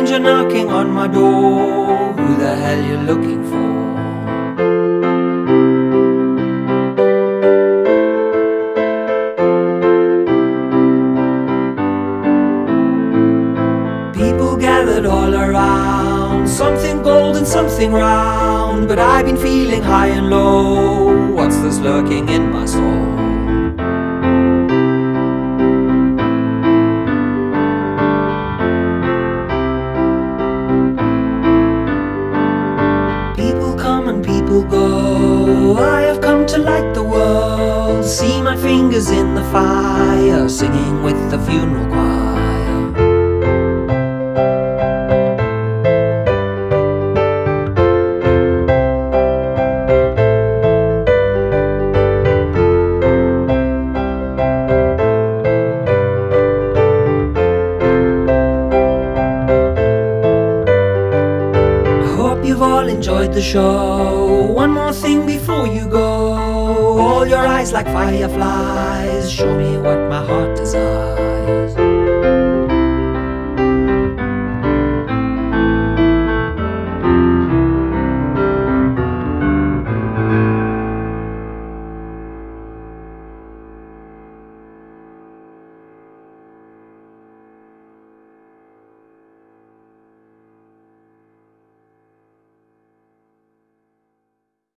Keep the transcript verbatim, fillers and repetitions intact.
stranger knocking on my door. Who the hell you looking for? People gathered all around, something gold and something round, but I've been feeling high and low. What's this lurking in my soul? People come and people go. I have come to light the world. See my fingers in the fire, singing with the funeral choir. You've all enjoyed the show. One more thing before you go. All your eyes like fireflies, show me what my heart desires.